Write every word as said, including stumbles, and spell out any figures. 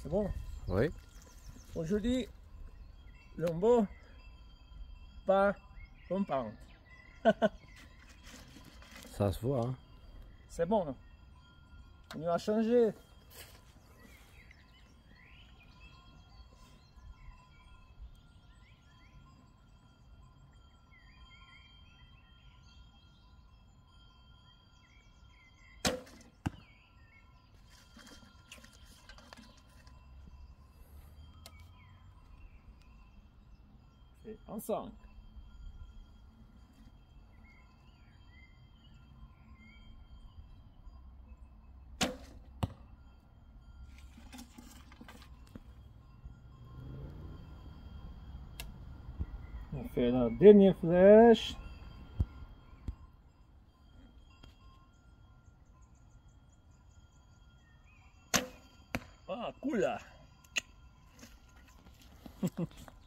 C'est bon? Oui. Aujourd'hui, Lombo, pas compound. Ça se voit, hein. C'est bon, non? On va changer. C'est en cinq. On fait la dernière flèche. Ah, cool là.